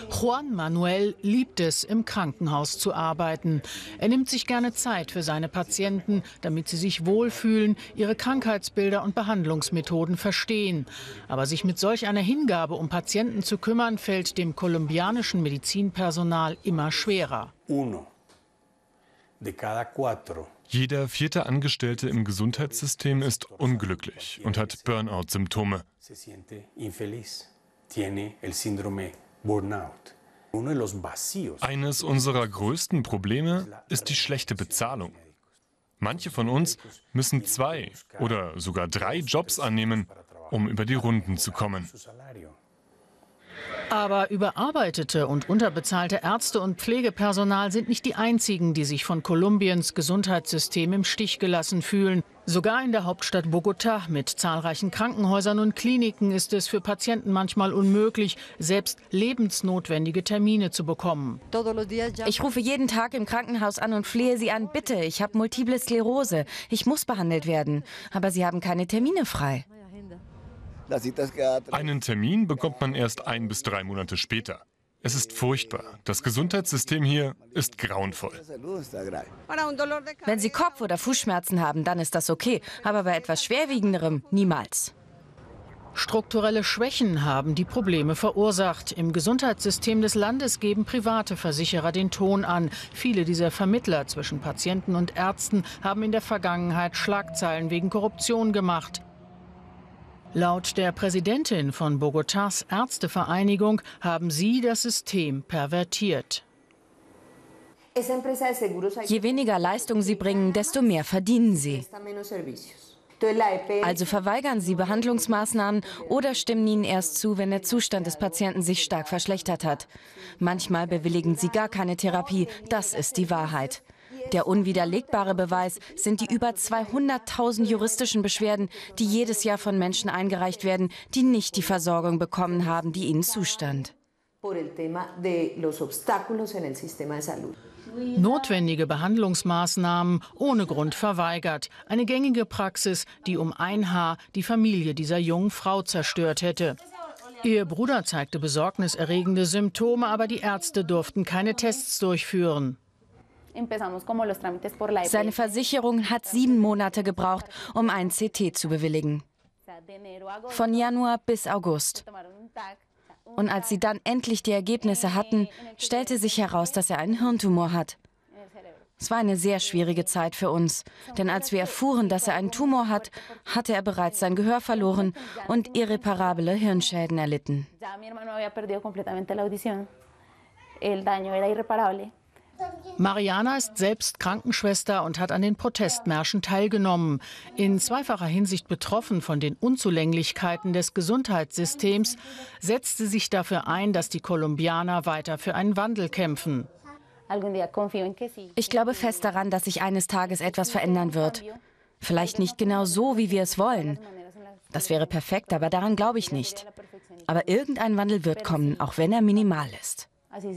Juan Manuel liebt es, im Krankenhaus zu arbeiten. Er nimmt sich gerne Zeit für seine Patienten, damit sie sich wohlfühlen, ihre Krankheitsbilder und Behandlungsmethoden verstehen. Aber sich mit solch einer Hingabe um Patienten zu kümmern, fällt dem kolumbianischen Medizinpersonal immer schwerer. Jeder vierte Angestellte im Gesundheitssystem ist unglücklich und hat Burnout-Symptome. Eines unserer größten Probleme ist die schlechte Bezahlung. Manche von uns müssen 2 oder sogar 3 Jobs annehmen, um über die Runden zu kommen. Aber überarbeitete und unterbezahlte Ärzte und Pflegepersonal sind nicht die einzigen, die sich von Kolumbiens Gesundheitssystem im Stich gelassen fühlen. Sogar in der Hauptstadt Bogotá mit zahlreichen Krankenhäusern und Kliniken ist es für Patienten manchmal unmöglich, selbst lebensnotwendige Termine zu bekommen. Ich rufe jeden Tag im Krankenhaus an und flehe sie an, bitte, ich habe Multiple Sklerose, ich muss behandelt werden. Aber sie haben keine Termine frei. Einen Termin bekommt man erst 1 bis 3 Monate später. Es ist furchtbar. Das Gesundheitssystem hier ist grauenvoll. Wenn Sie Kopf- oder Fußschmerzen haben, dann ist das okay. Aber bei etwas Schwerwiegenderem niemals. Strukturelle Schwächen haben die Probleme verursacht. Im Gesundheitssystem des Landes geben private Versicherer den Ton an. Viele dieser Vermittler zwischen Patienten und Ärzten haben in der Vergangenheit Schlagzeilen wegen Korruption gemacht. Laut der Präsidentin von Bogotás Ärztevereinigung haben sie das System pervertiert. Je weniger Leistung sie bringen, desto mehr verdienen sie. Also verweigern sie Behandlungsmaßnahmen oder stimmen ihnen erst zu, wenn der Zustand des Patienten sich stark verschlechtert hat. Manchmal bewilligen sie gar keine Therapie. Das ist die Wahrheit. Der unwiderlegbare Beweis sind die über 200.000 juristischen Beschwerden, die jedes Jahr von Menschen eingereicht werden, die nicht die Versorgung bekommen haben, die ihnen zustand. Notwendige Behandlungsmaßnahmen ohne Grund verweigert. Eine gängige Praxis, die um ein Haar die Familie dieser jungen Frau zerstört hätte. Ihr Bruder zeigte besorgniserregende Symptome, aber die Ärzte durften keine Tests durchführen. Seine Versicherung hat 7 Monate gebraucht, um ein CT zu bewilligen. Von Januar bis August. Und als sie dann endlich die Ergebnisse hatten, stellte sich heraus, dass er einen Hirntumor hat. Es war eine sehr schwierige Zeit für uns, denn als wir erfuhren, dass er einen Tumor hat, hatte er bereits sein Gehör verloren und irreparable Hirnschäden erlitten. Mariana ist selbst Krankenschwester und hat an den Protestmärschen teilgenommen. In zweifacher Hinsicht betroffen von den Unzulänglichkeiten des Gesundheitssystems, setzt sie sich dafür ein, dass die Kolumbianer weiter für einen Wandel kämpfen. Ich glaube fest daran, dass sich eines Tages etwas verändern wird. Vielleicht nicht genau so, wie wir es wollen. Das wäre perfekt, aber daran glaube ich nicht. Aber irgendein Wandel wird kommen, auch wenn er minimal ist.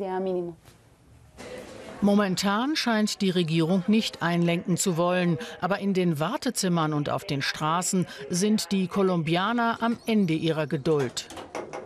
Momentan scheint die Regierung nicht einlenken zu wollen. Aber in den Wartezimmern und auf den Straßen sind die Kolumbianer am Ende ihrer Geduld.